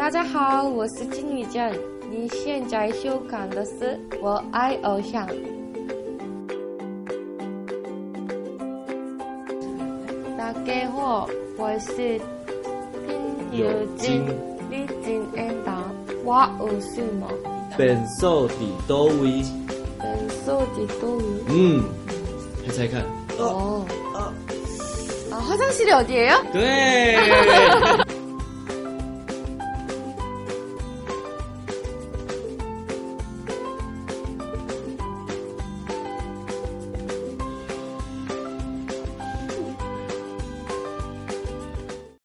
大家好，我是金宇镇。你现在收看的是《我爱偶像》。大家好，我是金宇镇。你今天答我有什么？ 本寿底都位。 本寿底都位。 猜猜看。 화장실이 어디예요? 네.